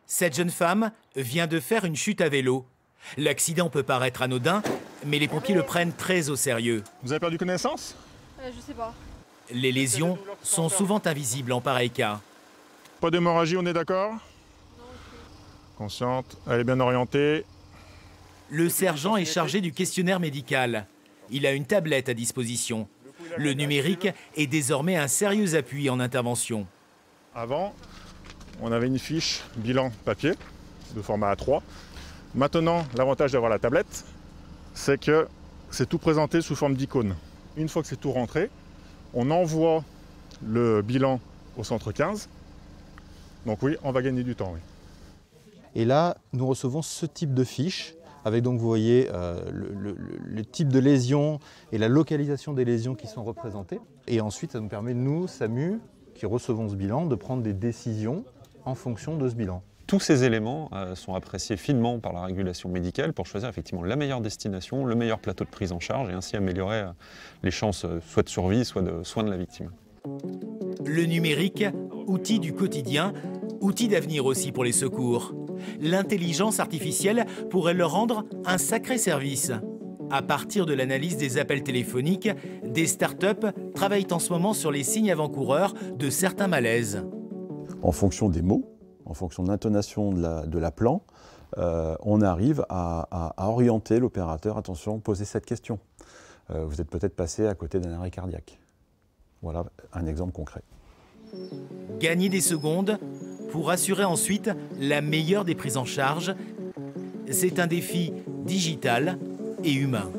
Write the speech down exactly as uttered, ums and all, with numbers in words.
Cette jeune femme vient de faire une chute à vélo. L'accident peut paraître anodin, mais les pompiers le prennent très au sérieux. Vous avez perdu connaissance? euh, Je sais pas. Les lésions sont souvent invisibles en pareil cas. Pas d'hémorragie, on est d'accord? Consciente, elle est bien orientée. Le sergent est chargé du questionnaire médical. Il a une tablette à disposition. Le numérique est désormais un sérieux appui en intervention. Avant, on avait une fiche bilan papier de format A trois. Maintenant, l'avantage d'avoir la tablette, c'est que c'est tout présenté sous forme d'icône. Une fois que c'est tout rentré, on envoie le bilan au centre quinze. Donc oui, on va gagner du temps. Oui. Et là, nous recevons ce type de fiche, avec donc vous voyez euh, le, le, le type de lésions et la localisation des lésions qui sont représentées. Et ensuite, ça nous permet, nous, SAMU, qui recevons ce bilan, de prendre des décisions en fonction de ce bilan. Tous ces éléments euh, sont appréciés finement par la régulation médicale pour choisir effectivement la meilleure destination, le meilleur plateau de prise en charge et ainsi améliorer euh, les chances euh, soit de survie, soit de soins de la victime. Le numérique, outil du quotidien, outil d'avenir aussi pour les secours. L'intelligence artificielle pourrait leur rendre un sacré service. À partir de l'analyse des appels téléphoniques, des startups travaillent en ce moment sur les signes avant-coureurs de certains malaises. En fonction des mots, en fonction de l'intonation de la, de la plan, euh, on arrive à, à, à orienter l'opérateur. Attention, posez cette question. Euh, vous êtes peut-être passé à côté d'un arrêt cardiaque. Voilà un exemple concret. Gagner des secondes pour assurer ensuite la meilleure des prises en charge, c'est un défi digital et humain.